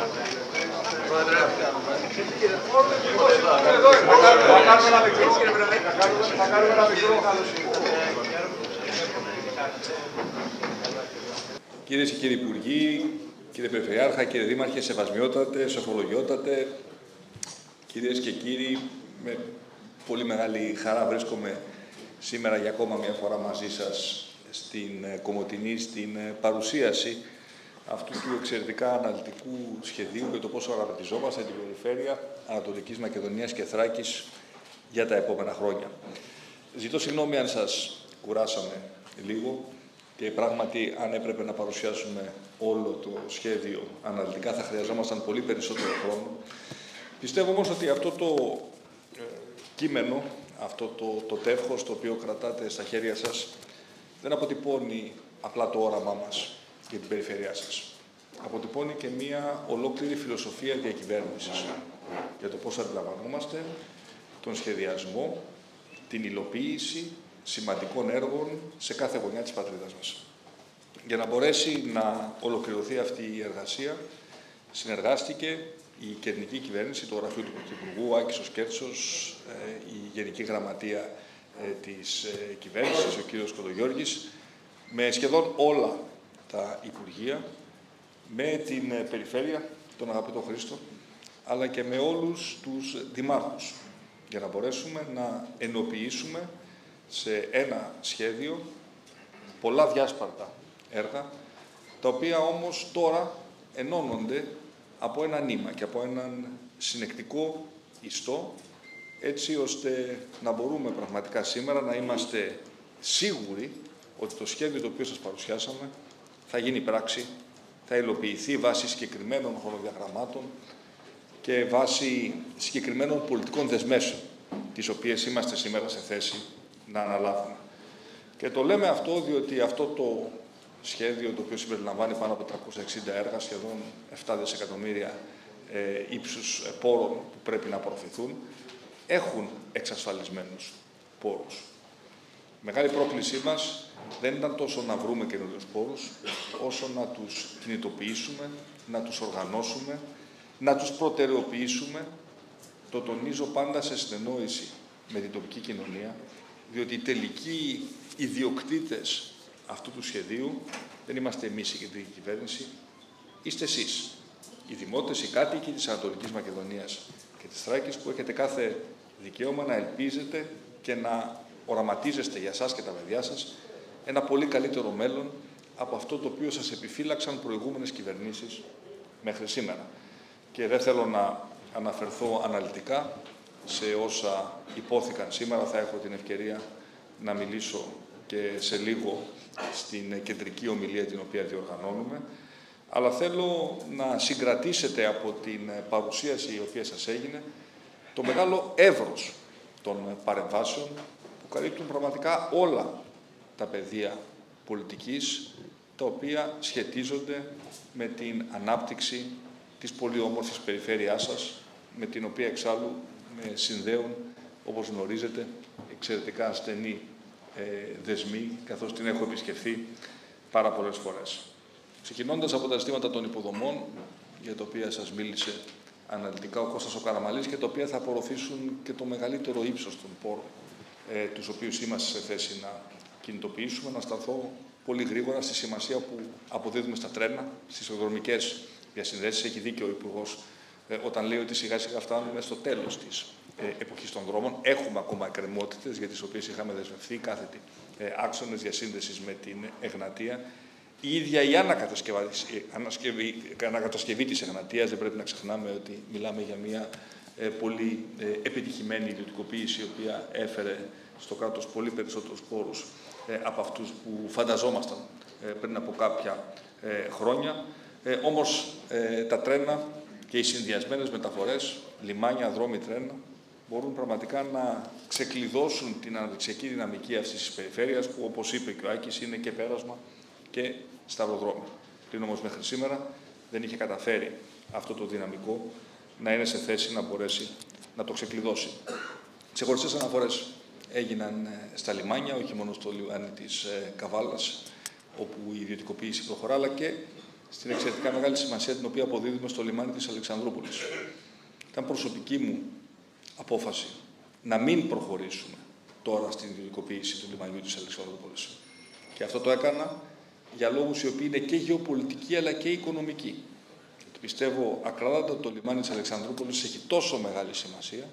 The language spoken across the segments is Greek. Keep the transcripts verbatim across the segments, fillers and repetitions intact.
Κυρίες και κύριοι Υπουργοί, κύριε Περιφερειάρχα, κύριε Δήμαρχε, σεβασμιότατε, σοφολογιότατε, κυρίες και κύριοι, με πολύ μεγάλη χαρά βρίσκομαι σήμερα για ακόμα μια φορά μαζί σας στην Κομοτηνή, στην παρουσίαση αυτού του εξαιρετικά αναλυτικού σχεδίου για το πόσο οραματιζόμαστε την περιφέρεια Ανατολικής Μακεδονίας και Θράκης για τα επόμενα χρόνια. Ζητώ συγγνώμη αν σας κουράσαμε λίγο και πράγματι αν έπρεπε να παρουσιάσουμε όλο το σχέδιο αναλυτικά θα χρειαζόμασταν πολύ περισσότερο χρόνο. Πιστεύω όμως ότι αυτό το ε, κείμενο, αυτό το, το τεύχος το οποίο κρατάτε στα χέρια σας δεν αποτυπώνει απλά το όραμά μας για την περιφέρειά σας. Αποτυπώνει και μία ολόκληρη φιλοσοφία διακυβέρνησης για το πώς αντιλαμβανόμαστε τον σχεδιασμό, την υλοποίηση σημαντικών έργων σε κάθε γωνιά της πατρίδας μας. Για να μπορέσει να ολοκληρωθεί αυτή η εργασία, συνεργάστηκε η κεντρική κυβέρνηση, το γραφείο του Πρωθυπουργού, Άκης ο Σκέρτσος, η Γενική Γραμματεία της κυβέρνησης, ο κύριος Κοντογιώργης, με σχεδόν όλα τα Υπουργεία, με την Περιφέρεια, τον αγαπητό Χρήστο, αλλά και με όλους τους δημάρχους, για να μπορέσουμε να ενοποιήσουμε σε ένα σχέδιο πολλά διάσπαρτα έργα, τα οποία όμως τώρα ενώνονται από ένα νήμα και από έναν συνεκτικό ιστό, έτσι ώστε να μπορούμε πραγματικά σήμερα να είμαστε σίγουροι ότι το σχέδιο το οποίο σας παρουσιάσαμε θα γίνει πράξη, θα υλοποιηθεί βάσει συγκεκριμένων χρονοδιαγραμμάτων και βάσει συγκεκριμένων πολιτικών δεσμεύσεων, τις οποίες είμαστε σήμερα σε θέση να αναλάβουμε. Και το λέμε αυτό διότι αυτό το σχέδιο, το οποίο συμπεριλαμβάνει πάνω από τριακόσια εξήντα έργα, σχεδόν επτά δισεκατομμύρια ε, ύψους πόρων που πρέπει να απορροφηθούν, έχουν εξασφαλισμένους πόρους. Μεγάλη πρόκλησή μας δεν ήταν τόσο να βρούμε καινούριους πόρους, όσο να τους κινητοποιήσουμε, να τους οργανώσουμε, να τους προτεραιοποιήσουμε. Το τονίζω πάντα σε συνεννόηση με την τοπική κοινωνία, διότι οι τελικοί ιδιοκτήτες αυτού του σχεδίου δεν είμαστε εμείς η κεντρική κυβέρνηση, είστε εσείς, οι δημότες, οι κάτοικοι της Ανατολικής Μακεδονίας και της Θράκης, που έχετε κάθε δικαίωμα να ελπίζετε και να οραματίζεστε για εσάς και τα παιδιά σας ένα πολύ καλύτερο μέλλον από αυτό το οποίο σας επιφύλαξαν προηγούμενες κυβερνήσεις μέχρι σήμερα. Και δεν θέλω να αναφερθώ αναλυτικά σε όσα υπόθηκαν σήμερα. Θα έχω την ευκαιρία να μιλήσω και σε λίγο στην κεντρική ομιλία την οποία διοργανώνουμε. Αλλά θέλω να συγκρατήσετε από την παρουσίαση η οποία σας έγινε το μεγάλο εύρος των παρεμβάσεων που καλύπτουν πραγματικά όλα τα πεδία πολιτικής, τα οποία σχετίζονται με την ανάπτυξη της πολύ όμορφης περιφέρειάς σας, με την οποία εξάλλου με συνδέουν, όπως γνωρίζετε, εξαιρετικά στενοί ε, δεσμοί, καθώς την έχω επισκεφθεί πάρα πολλές φορές. Ξεκινώντας από τα ζητήματα των υποδομών, για τα οποία σας μίλησε αναλυτικά ο Κώστας ο Καραμαλής και τα οποία θα απορροφήσουν και το μεγαλύτερο ύψος των πόρων, ε, τους οποίους είμαστε σε θέση να κινητοποιήσουμε, να σταθώ πολύ γρήγορα στη σημασία που αποδίδουμε στα τρένα, στις οδρομικές διασυνδέσεις. Έχει δίκιο ο Υπουργός ε, όταν λέει ότι σιγά σιγά φτάνουμε στο τέλος της ε, εποχής των δρόμων. Έχουμε ακόμα εκκρεμότητες για τις οποίες είχαμε δεσμευτεί, κάθετοι ε, άξονες διασύνδεσης με την Εγνατία. Η ίδια η ανακατασκευή, ανακατασκευή της Εγνατίας, δεν πρέπει να ξεχνάμε ότι μιλάμε για μια ε, πολύ ε, επιτυχημένη ιδιωτικοποίηση, η οποία έφερε στο κράτος πολύ περισσότερους πόρους ε, από αυτούς που φανταζόμασταν ε, πριν από κάποια ε, χρόνια. Ε, όμως ε, τα τρένα και οι συνδυασμένες μεταφορές, λιμάνια, δρόμοι, τρένα, μπορούν πραγματικά να ξεκλειδώσουν την αναπτυξιακή δυναμική αυτής της περιφέρειας, που, όπως είπε και ο Άκης, είναι και πέρασμα και σταυροδρόμιο. Πριν όμως μέχρι σήμερα δεν είχε καταφέρει αυτό το δυναμικό να είναι σε θέση να μπορέσει να το ξεκλειδώσει. Ξεχωριστές αναφορές έγιναν στα λιμάνια, όχι μόνο στο λιμάνι της Καβάλας, όπου η ιδιωτικοποίηση προχωρά, αλλά και στην εξαιρετικά μεγάλη σημασία την οποία αποδίδουμε στο λιμάνι της Αλεξανδρούπολης. Ήταν προσωπική μου απόφαση να μην προχωρήσουμε τώρα στην ιδιωτικοποίηση του λιμανιού της Αλεξανδρούπολης. Και αυτό το έκανα για λόγους οι οποίοι είναι και γεωπολιτικοί αλλά και οικονομικοί. Πιστεύω ακράδαντα ότι το λιμάνι της Αλεξανδρούπολης έχει τόσο μεγάλη σημασία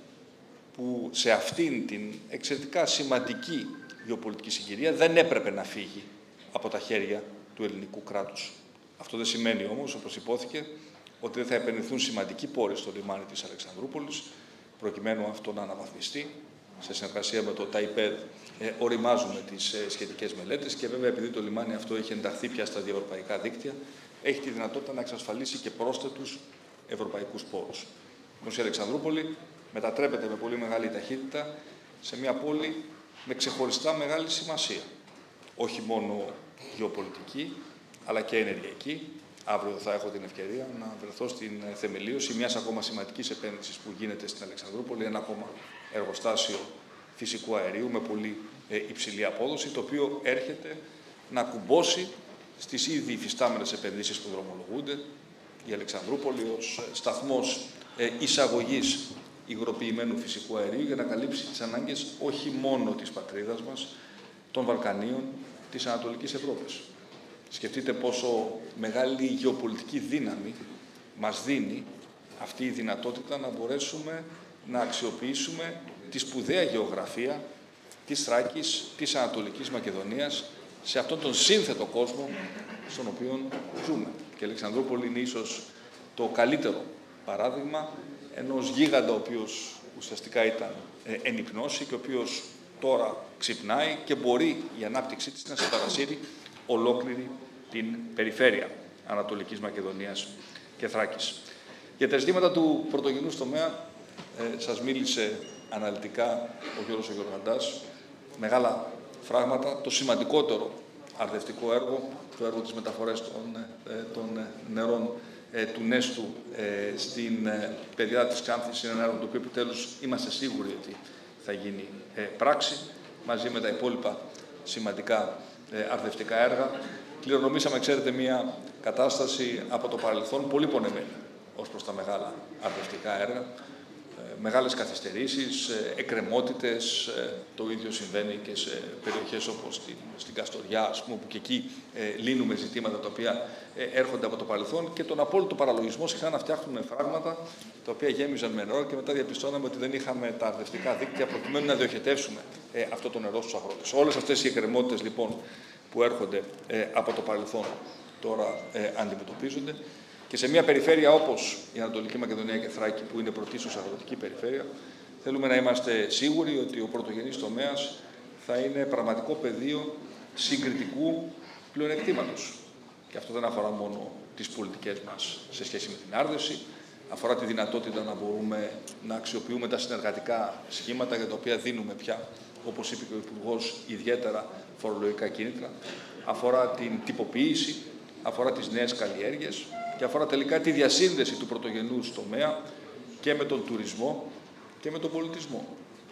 που σε αυτήν την εξαιρετικά σημαντική γεωπολιτική συγκυρία δεν έπρεπε να φύγει από τα χέρια του ελληνικού κράτους. Αυτό δεν σημαίνει όμως, όπως υπόθηκε, ότι δεν θα επενδυθούν σημαντικοί πόροι στο λιμάνι της Αλεξανδρούπολης, προκειμένου αυτό να αναβαθμιστεί. Σε συνεργασία με το ΤΑΙΠΕΔ ε, οριμάζουμε τις ε, σχετικές μελέτες και βέβαια επειδή το λιμάνι αυτό έχει ενταχθεί πια στα διευρωπαϊκά δίκτυα, έχει τη δυνατότητα να εξασφαλίσει και πρόσθετους ευρωπαϊκούς πόρους. Όμως η Αλεξανδρούπολη μετατρέπεται με πολύ μεγάλη ταχύτητα σε μια πόλη με ξεχωριστά μεγάλη σημασία. Όχι μόνο γεωπολιτική, αλλά και ενεργειακή. Αύριο θα έχω την ευκαιρία να βρεθώ στην θεμελίωση μιας ακόμα σημαντικής επένδυσης που γίνεται στην Αλεξανδρούπολη, ένα ακόμα εργοστάσιο φυσικού αερίου με πολύ ε, υψηλή απόδοση, το οποίο έρχεται να κουμπώσει στις ήδη υφιστάμενες επενδύσεις που δρομολογούνται. Η Αλεξανδρούπολη ως σταθμός ε, εισαγωγής υγροποιημένου φυσικού αερίου για να καλύψει τις ανάγκες όχι μόνο της πατρίδας μας, των Βαλκανίων, της Ανατολικής Ευρώπης. Σκεφτείτε πόσο μεγάλη γεωπολιτική δύναμη μας δίνει αυτή η δυνατότητα να μπορέσουμε να αξιοποιήσουμε τη σπουδαία γεωγραφία της Θράκης, της Ανατολικής Μακεδονίας, σε αυτόν τον σύνθετο κόσμο στον οποίο ζούμε. Και η Αλεξανδρούπολη είναι ίσως το καλύτερο παράδειγμα ενός γίγαντα ο οποίος ουσιαστικά ήταν εν υπνώση και ο οποίος τώρα ξυπνάει και μπορεί η ανάπτυξή της να συμπαρασύρει ολόκληρη την περιφέρεια Ανατολικής Μακεδονίας και Θράκης. Για τα ζητήματα του πρωτογενούς τομέα ε, σας μίλησε αναλυτικά ο Γιώργος ο Γεωργαντάς. Μεγάλα φράγματα, το σημαντικότερο αρδευτικό έργο, το έργο της μεταφορές των, ε, των νερών ε, του Νέστου ε, στην ε, πεδιάδα της Ξάνθης, είναι ένα έργο το οποίο επιτέλους είμαστε σίγουροι ότι θα γίνει ε, πράξη, μαζί με τα υπόλοιπα σημαντικά ε, αρδευτικά έργα. Κληρονομήσαμε, ξέρετε, μια κατάσταση από το παρελθόν πολύ πονεμένη ως προς τα μεγάλα αρδευτικά έργα. Μεγάλες καθυστερήσεις, εκκρεμότητες, το ίδιο συμβαίνει και σε περιοχές όπως στην, στην Καστοριά, ας πούμε, που και εκεί ε, λύνουμε ζητήματα τα οποία ε, έρχονται από το παρελθόν και τον απόλυτο παραλογισμό συχνά να φτιάχνουμε φράγματα τα οποία γέμιζαν με νερό και μετά διαπιστώναμε ότι δεν είχαμε τα αρδευτικά δίκτυα προκειμένου να διοχετεύσουμε ε, αυτό το νερό στους αγρότες. Όλες αυτές οι εκκρεμότητες λοιπόν που έρχονται ε, από το παρελθόν τώρα ε, αντιμετωπίζονται. Και σε μια περιφέρεια όπως η Ανατολική Μακεδονία και Θράκη, που είναι πρωτίστως αγροτική περιφέρεια, θέλουμε να είμαστε σίγουροι ότι ο πρωτογενής τομέας θα είναι πραγματικό πεδίο συγκριτικού πλεονεκτήματος. Και αυτό δεν αφορά μόνο τις πολιτικές μας σε σχέση με την άρδευση, αφορά τη δυνατότητα να μπορούμε να αξιοποιούμε τα συνεργατικά σχήματα για τα οποία δίνουμε πια, όπως είπε και ο Υπουργός, ιδιαίτερα φορολογικά κίνητρα, αφορά την τυποποίηση, αφορά τις νέες καλλιέργειες και αφορά τελικά τη διασύνδεση του πρωτογενούς τομέα και με τον τουρισμό και με τον πολιτισμό.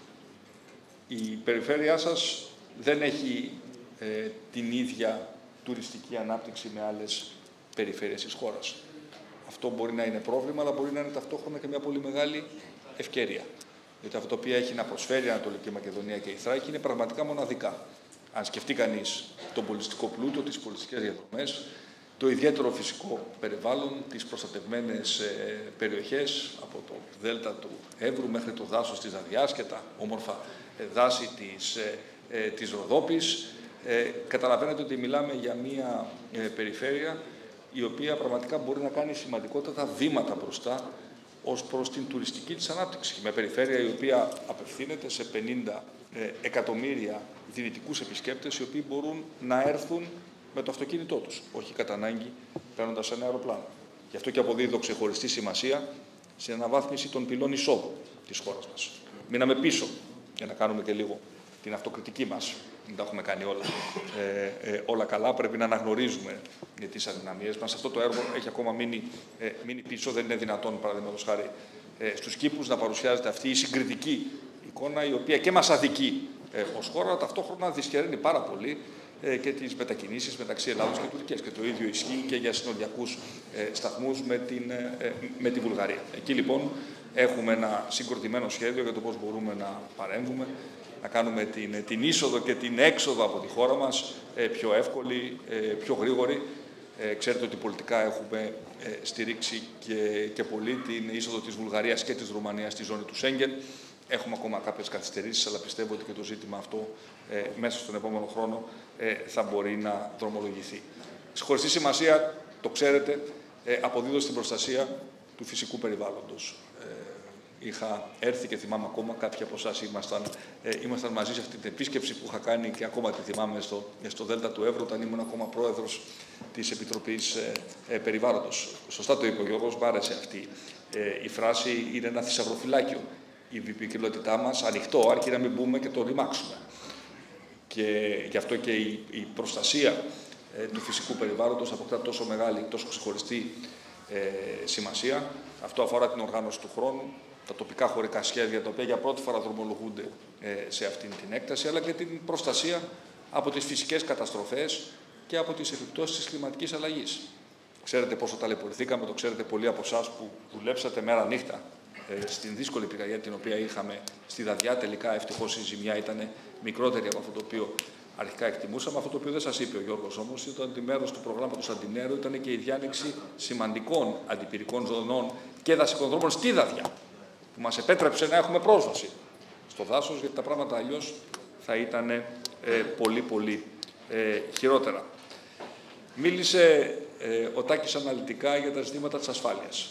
Η περιφέρειά σας δεν έχει ε, την ίδια τουριστική ανάπτυξη με άλλες περιφέρειες της χώρας. Αυτό μπορεί να είναι πρόβλημα, αλλά μπορεί να είναι ταυτόχρονα και μια πολύ μεγάλη ευκαιρία. Γιατί αυτό το οποίο έχει να προσφέρει η Ανατολική Μακεδονία και η Θράκη είναι πραγματικά μοναδικά. Αν σκεφτεί κανείς τον πολιτιστικό πλούτο, τις πολιτιστικές διαδρομές, το ιδιαίτερο φυσικό περιβάλλον, τις προστατευμένες ε, περιοχές από το δέλτα του Εύρου μέχρι το δάσος της Δαδιάς και τα όμορφα ε, δάση της, ε, ε, της Ροδόπης. Ε, καταλαβαίνετε ότι μιλάμε για μια ε, περιφέρεια η οποία πραγματικά μπορεί να κάνει σημαντικότατα βήματα μπροστά ως προς την τουριστική της ανάπτυξη. Μια περιφέρεια η οποία απευθύνεται σε πενήντα ε, εκατομμύρια δυνητικούς επισκέπτες οι οποίοι μπορούν να έρθουν με το αυτοκίνητό τους, όχι κατά ανάγκη παίρνοντας ένα αεροπλάνο. Γι' αυτό και αποδίδω ξεχωριστή σημασία στην αναβάθμιση των πυλών εισόδου της χώρας μας. Μείναμε πίσω για να κάνουμε και λίγο την αυτοκριτική μας. Δεν τα έχουμε κάνει όλα, ε, ε, όλα καλά. Πρέπει να αναγνωρίζουμε τις αδυναμίες μας. Αυτό το έργο έχει ακόμα μείνει, ε, μείνει πίσω. Δεν είναι δυνατόν, παραδείγματος χάρη, ε, στους κήπους να παρουσιάζεται αυτή η συγκριτική εικόνα, η οποία και μας αδικεί ε, ως χώρα, αλλά ταυτόχρονα δυσχεραίνει πάρα πολύ ε, και τις μετακινήσεις μεταξύ Ελλάδος και Τουρκίας. Και το ίδιο ισχύει και για συνοριακούς ε, σταθμούς με, την, ε, με τη Βουλγαρία. Εκεί λοιπόν έχουμε ένα συγκροτημένο σχέδιο για το πώς μπορούμε να παρέμβουμε, να κάνουμε την, την είσοδο και την έξοδο από τη χώρα μας ε, πιο εύκολη, ε, πιο γρήγορη. Ε, ξέρετε ότι πολιτικά έχουμε ε, στηρίξει και, και πολύ την είσοδο της Βουλγαρίας και της Ρουμανίας στη ζώνη του Σέγγεν. Έχουμε ακόμα κάποιες καθυστερήσεις, αλλά πιστεύω ότι και το ζήτημα αυτό ε, μέσα στον επόμενο χρόνο ε, θα μπορεί να δρομολογηθεί. Χωριστή σημασία, το ξέρετε, ε, αποδίδω στην προστασία του φυσικού περιβάλλοντος. Ε, είχα έρθει και θυμάμαι ακόμα, κάποιοι από εσάς ήμασταν, ε, ήμασταν μαζί σε αυτή την επίσκεψη που είχα κάνει και ακόμα τη θυμάμαι στο, στο Δέλτα του Εύρου, όταν ήμουν ακόμα πρόεδρος της Επιτροπής ε, ε, Περιβάλλοντος. Σωστά το είπε ο Γιώργος, μ' άρεσε αυτή ε, η φράση, είναι ένα θησαυροφυλάκιο. Η βιοποικιλότητά μας ανοιχτό, αρκεί να μην μπούμε και το ρημάξουμε. Και γι' αυτό και η, η προστασία ε, του φυσικού περιβάλλοντος αποκτά τόσο μεγάλη, τόσο ξεχωριστή ε, σημασία. Αυτό αφορά την οργάνωση του χρόνου, τα τοπικά χωρικά σχέδια, τα οποία για πρώτη φορά δρομολογούνται ε, σε αυτήν την έκταση, αλλά και την προστασία από τις φυσικές καταστροφές και από τις επιπτώσεις της κλιματικής αλλαγής. Ξέρετε πόσο ταλαιπωρηθήκαμε, το ξέρετε πολλοί από εσάς που δουλέψατε μέρα νύχτα στην δύσκολη πυρκαγιά την οποία είχαμε στη Δαδιά. Τελικά, ευτυχώς, η ζημιά ήταν μικρότερη από αυτό το οποίο αρχικά εκτιμούσαμε. Αυτό το οποίο δεν σας είπε ο Γιώργος όμως ήταν ότι μέρος του προγράμματος Αντινέρου ήταν και η διάνοιξη σημαντικών αντιπυρικών ζωνών και δασικών δρόμων στη Δαδιά, που μας επέτρεψε να έχουμε πρόσβαση στο δάσος, γιατί τα πράγματα αλλιώς θα ήταν ε, πολύ πολύ ε, χειρότερα. Μίλησε ε, ο Τάκης αναλυτικά για τα ζητήματα της ασφάλειας.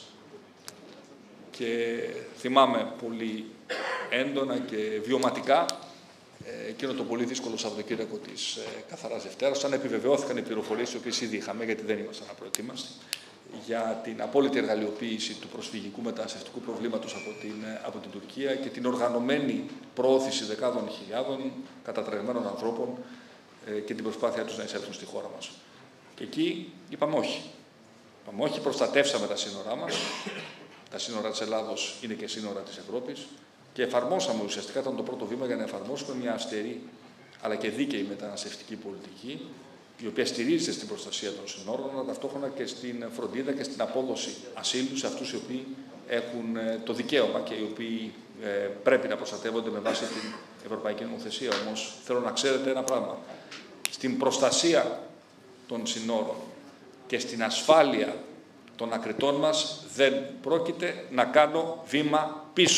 Και θυμάμαι πολύ έντονα και βιωματικά ε, εκείνο το πολύ δύσκολο Σαββατοκύριακο της ε, Καθαράς Δευτέρας, όταν επιβεβαιώθηκαν οι πληροφορίες, τις οποίες ήδη είχαμε, γιατί δεν ήμασταν απροετοίμαστοι, για την απόλυτη εργαλειοποίηση του προσφυγικού μεταναστευτικού προβλήματος από την, από την Τουρκία και την οργανωμένη προώθηση δεκάδων χιλιάδων κατατρεγμένων ανθρώπων ε, και την προσπάθειά τους να εισέλθουν στη χώρα μας. Και εκεί είπαμε όχι. Είπαμε όχι, προστατεύσαμε τα σύνορά μας. Τα σύνορα της Ελλάδος είναι και σύνορα της Ευρώπης και εφαρμόσαμε ουσιαστικά, ήταν το πρώτο βήμα για να εφαρμόσουμε μια αυστηρή αλλά και δίκαιη μεταναστευτική πολιτική, η οποία στηρίζεται στην προστασία των σύνορων, αλλά ταυτόχρονα και στην φροντίδα και στην απόδοση ασύλου σε αυτούς οι οποίοι έχουν το δικαίωμα και οι οποίοι ε, πρέπει να προστατεύονται με βάση την Ευρωπαϊκή Νομοθεσία. Όμως θέλω να ξέρετε ένα πράγμα. Στην προστασία των σύνορων και στην ασφάλεια των ακριτών μας δεν πρόκειται να κάνω βήμα πίσω.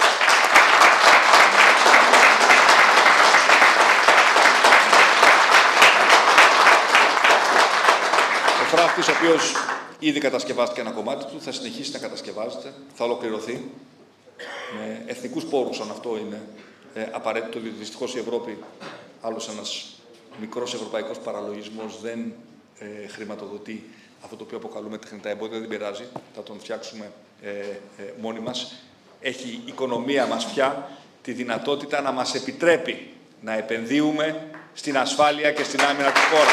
Ο φράχτης, ο οποίος ήδη κατασκευάστηκε ένα κομμάτι του, θα συνεχίσει να κατασκευάζεται, θα ολοκληρωθεί με εθνικούς πόρους, αν αυτό είναι ε, απαραίτητο, διότι δυστυχώς η Ευρώπη, άλλος ένας μικρός ευρωπαϊκός παραλογισμός, δεν ε, χρηματοδοτεί αυτό το οποίο αποκαλούμε τεχνητά εμπόδια, δεν πειράζει, θα τον φτιάξουμε ε, ε, μόνοι μας. Έχει η οικονομία μας πια τη δυνατότητα να μας επιτρέπει να επενδύουμε στην ασφάλεια και στην άμυνα της χώρας.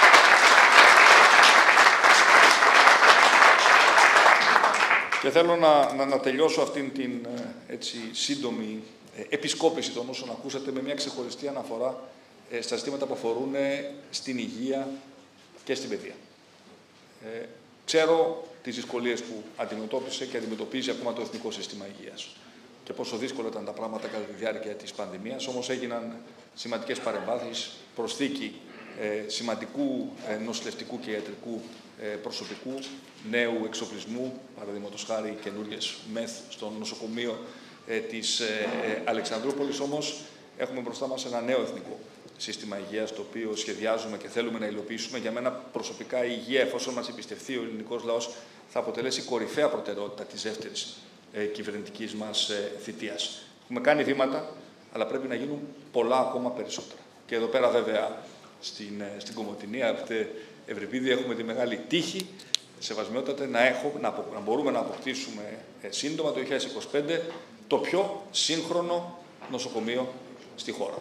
Και θέλω να, να, να τελειώσω αυτήν την έτσι, σύντομη ε, επισκόπηση των όσων ακούσατε με μια ξεχωριστή αναφορά ε, στα ζητήματα που αφορούν ε, στην υγεία και στην παιδεία. Ε, ξέρω τις δυσκολίες που αντιμετώπισε και αντιμετωπίζει ακόμα το Εθνικό Σύστημα Υγείας και πόσο δύσκολα ήταν τα πράγματα κατά τη διάρκεια της πανδημίας, όμως έγιναν σημαντικές παρεμβάσεις, προσθήκη ε, σημαντικού ε, νοσηλευτικού και ιατρικού ε, προσωπικού, νέου εξοπλισμού, παραδείγματος χάρη καινούριες μεθ στο νοσοκομείο ε, της ε, ε, Αλεξανδρούπολης, όμως έχουμε μπροστά μας ένα νέο εθνικό σύστημα υγείας, το οποίο σχεδιάζουμε και θέλουμε να υλοποιήσουμε. Για μένα προσωπικά η υγεία, εφόσον μας εμπιστευτεί ο ελληνικός λαός, θα αποτελέσει κορυφαία προτεραιότητα της δεύτερης ε, κυβερνητικής μας ε, θητείας. Έχουμε κάνει βήματα, αλλά πρέπει να γίνουν πολλά ακόμα περισσότερα. Και εδώ πέρα βέβαια στην, ε, στην Κομοτηνή, αγαπητέ Ευρυπίδη, έχουμε τη μεγάλη τύχη, σεβασμιότατε, να, έχω, να, να μπορούμε να αποκτήσουμε ε, σύντομα το δύο χιλιάδες είκοσι πέντε το πιο σύγχρονο νοσοκομείο στη χώρα.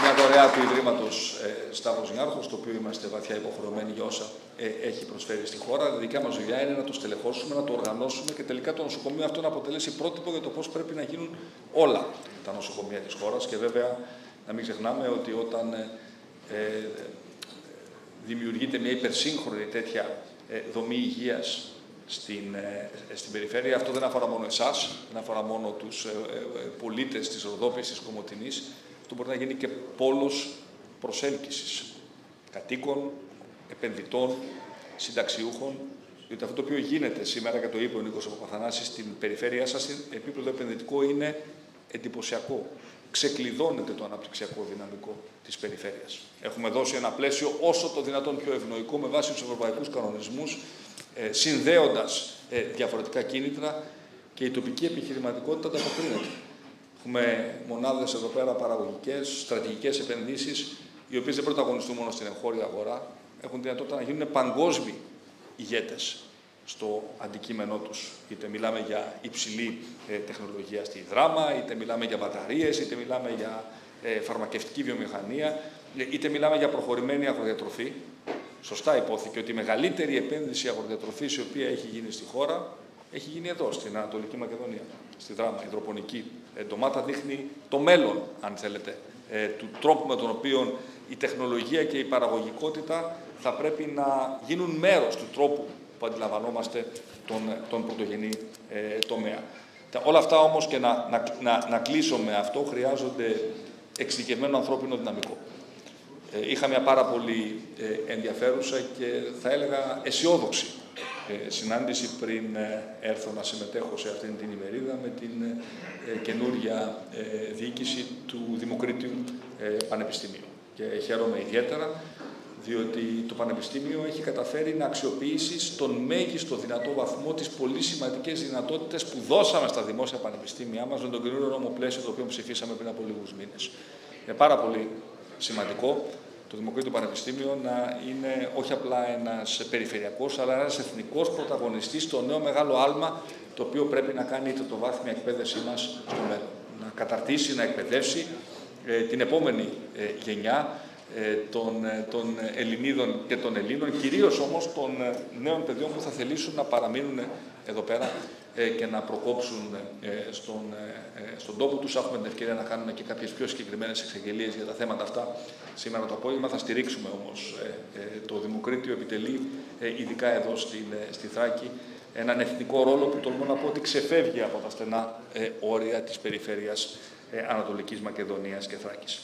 μια δωρεά του Ιδρύματος ε, Σταύρος Νιάρχος, το οποίο είμαστε βαθιά υποχρεωμένοι για όσα ε, έχει προσφέρει στη χώρα. Η δικιά μας δουλειά είναι να το στελεχώσουμε, να το οργανώσουμε και τελικά το νοσοκομείο αυτό να αποτελέσει πρότυπο για το πώς πρέπει να γίνουν όλα τα νοσοκομεία της χώρας. Και βέβαια, να μην ξεχνάμε ότι όταν ε, ε, δημιουργείται μια υπερσύγχρονη τέτοια ε, δομή υγείας στην, ε, στην περιφέρεια, αυτό δεν αφορά μόνο εσάς, δεν αφορά μόνο τους ε, ε, πολίτες της Ροδόπης, της Κομοτηνής. Αυτό μπορεί να γίνει και πόλος προσέλκυσης κατοίκων, επενδυτών, συνταξιούχων, διότι αυτό το οποίο γίνεται σήμερα, και το είπε ο Νίκος Παπαθανάσης, στην περιφέρειά σας, σε επίπεδο επενδυτικό είναι εντυπωσιακό. Ξεκλειδώνεται το αναπτυξιακό δυναμικό της περιφέρειας. Έχουμε δώσει ένα πλαίσιο όσο το δυνατόν πιο ευνοϊκό με βάση τους ευρωπαϊκούς κανονισμούς, ε, συνδέοντας ε, διαφορετικά κίνητρα, και η τοπική επιχειρηματικότητα ανταποκρίνεται. Έχουμε μονάδες εδώ πέρα παραγωγικές, στρατηγικές επενδύσεις, οι οποίες δεν πρωταγωνιστούν μόνο στην εγχώρια αγορά, έχουν δυνατότητα να γίνουν παγκόσμιοι ηγέτες στο αντικείμενό τους. Είτε μιλάμε για υψηλή ε, τεχνολογία στη δράμα, είτε μιλάμε για μπαταρίες, είτε μιλάμε για ε, φαρμακευτική βιομηχανία, είτε μιλάμε για προχωρημένη αγροδιατροφή. Σωστά υπόθηκε ότι η μεγαλύτερη επένδυση αγροδιατροφής η οποία έχει γίνει στη χώρα έχει γίνει εδώ, στην Ανατολική Μακεδονία, στη δράμα, η υδροπονική ε, ντομάτα δείχνει το μέλλον, αν θέλετε, ε, του τρόπου με τον οποίο η τεχνολογία και η παραγωγικότητα θα πρέπει να γίνουν μέρος του τρόπου που αντιλαμβανόμαστε τον, τον πρωτογενή ε, τομέα. Όλα αυτά όμως, και να, να, να, να κλείσω με αυτό, χρειάζονται εξειδικευμένο ανθρώπινο δυναμικό. Ε, είχα μια πάρα πολύ ε, ενδιαφέρουσα και θα έλεγα αισιόδοξη ε, συνάντηση πριν ε, έρθω να συμμετέχω σε αυτήν την ημερίδα με την ε, καινούργια ε, διοίκηση του Δημοκρίτιου ε, Πανεπιστημίου. Και χαίρομαι ιδιαίτερα, διότι το Πανεπιστήμιο έχει καταφέρει να αξιοποιήσει στον μέγιστο δυνατό βαθμό τις πολύ σημαντικές δυνατότητες που δώσαμε στα δημόσια πανεπιστήμια μας με τον καινούριο νόμο πλαίσιο, το οποίο ψηφίσαμε πριν από λίγους μήνες. Είναι πάρα πολύ σημαντικό το Δημοκρίτιο Πανεπιστήμιο να είναι όχι απλά ένας περιφερειακός, αλλά ένας εθνικός πρωταγωνιστής στο νέο μεγάλο άλμα το οποίο πρέπει να κάνει η τριτοβάθμια εκπαίδευσή μας στο μέλλον. Να καταρτήσει, να εκπαιδεύσει ε, την επόμενη ε, γενιά Των, των Ελληνίδων και των Ελλήνων, κυρίως όμως των νέων παιδιών που θα θελήσουν να παραμείνουν εδώ πέρα και να προκόψουν στον, στον τόπο τους. Έχουμε την ευκαιρία να κάνουμε και κάποιες πιο συγκεκριμένες εξαγγελίες για τα θέματα αυτά σήμερα το απόγευμα. Θα στηρίξουμε όμως το Δημοκρίτιο, επιτελεί ειδικά εδώ στη, στη Θράκη έναν εθνικό ρόλο που τολμώ να πω ότι ξεφεύγει από τα στενά όρια της περιφέρειας Ανατολικής Μακεδονίας και Θράκης.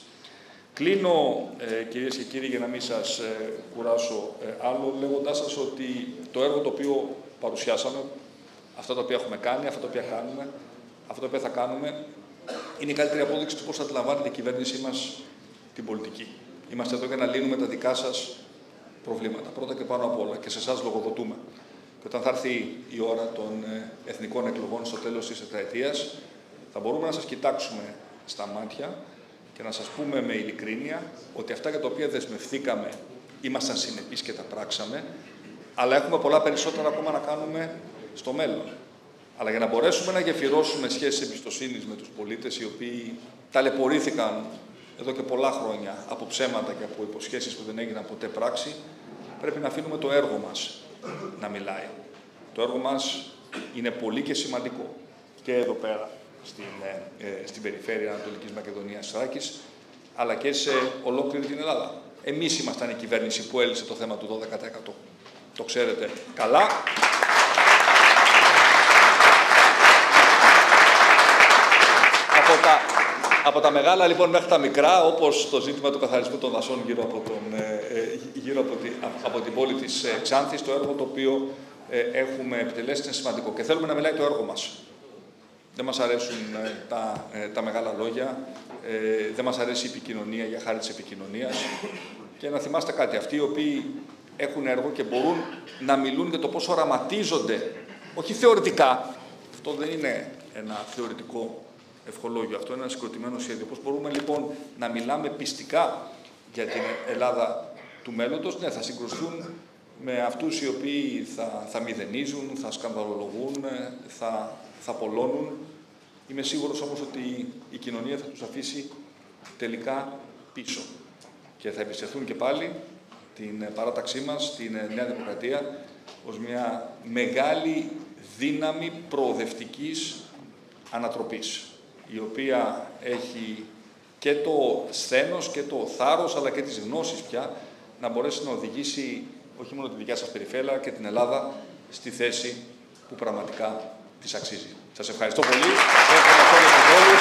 Κλείνω, ε, κυρίες και κύριοι, για να μην σας ε, κουράσω ε, άλλο, λέγοντάς σας ότι το έργο το οποίο παρουσιάσαμε, αυτά τα οποία έχουμε κάνει, αυτά τα οποία κάνουμε, αυτά τα οποία θα κάνουμε, είναι η καλύτερη απόδειξη του πώς αντιλαμβάνεται η κυβέρνησή μας την πολιτική. Είμαστε εδώ για να λύνουμε τα δικά σας προβλήματα, πρώτα και πάνω απ' όλα, και σε εσάς λογοδοτούμε. Και όταν θα έρθει η ώρα των ε, εθνικών εκλογών στο τέλος της τετραετίας, θα μπορούμε να σας κοιτάξουμε στα μάτια και να σας πούμε με ειλικρίνεια ότι αυτά για τα οποία δεσμευθήκαμε ήμασταν συνεπείς και τα πράξαμε, αλλά έχουμε πολλά περισσότερα ακόμα να κάνουμε στο μέλλον. Αλλά για να μπορέσουμε να γεφυρώσουμε σχέσεις εμπιστοσύνης με τους πολίτες, οι οποίοι ταλαιπωρήθηκαν εδώ και πολλά χρόνια από ψέματα και από υποσχέσεις που δεν έγιναν ποτέ πράξη, πρέπει να αφήνουμε το έργο μας να μιλάει. Το έργο μας είναι πολύ και σημαντικό και εδώ πέρα, Στην, ε, στην περιφέρεια Ανατολικής Μακεδονίας Θράκης, αλλά και σε ολόκληρη την Ελλάδα. Εμείς ήμασταν η κυβέρνηση που έλυσε το θέμα του δώδεκα τοις εκατό. Το ξέρετε καλά. Από τα, από τα μεγάλα λοιπόν μέχρι τα μικρά, όπως το ζήτημα του καθαρισμού των δασών γύρω από, τον, ε, γύρω από, τη, από την πόλη της ε, Ξάνθης, το έργο το οποίο ε, έχουμε επιτελέσει είναι σημαντικό. Και θέλουμε να μιλάει το έργο μας. Δεν μας αρέσουν ε, τα, ε, τα μεγάλα λόγια, ε, δεν μας αρέσει η επικοινωνία για χάρη της επικοινωνίας. Και να θυμάστε κάτι, αυτοί οι οποίοι έχουν έργο και μπορούν να μιλούν για το πώς οραματίζονται, όχι θεωρητικά, αυτό δεν είναι ένα θεωρητικό ευχολόγιο, αυτό είναι ένα συγκροτημένο σχέδιο. Πώς μπορούμε λοιπόν να μιλάμε πιστικά για την Ελλάδα του μέλλοντος? Ναι, θα συγκρουστούν με αυτούς οι οποίοι θα, θα μηδενίζουν, θα σκανδαλολογούν, θα, θα πολλώνουν. Είμαι σίγουρος όμως ότι η κοινωνία θα τους αφήσει τελικά πίσω. Και θα εμπιστευτούν και πάλι την παράταξή μας, την Νέα Δημοκρατία, ως μια μεγάλη δύναμη προοδευτικής ανατροπής, η οποία έχει και το σθένος και το θάρρος, αλλά και τις γνώσεις πια, να μπορέσει να οδηγήσει όχι μόνο τη δικιά σας περιφέρεια, αλλά και την Ελλάδα στη θέση που πραγματικά της αξίζει. Σας ευχαριστώ πολύ.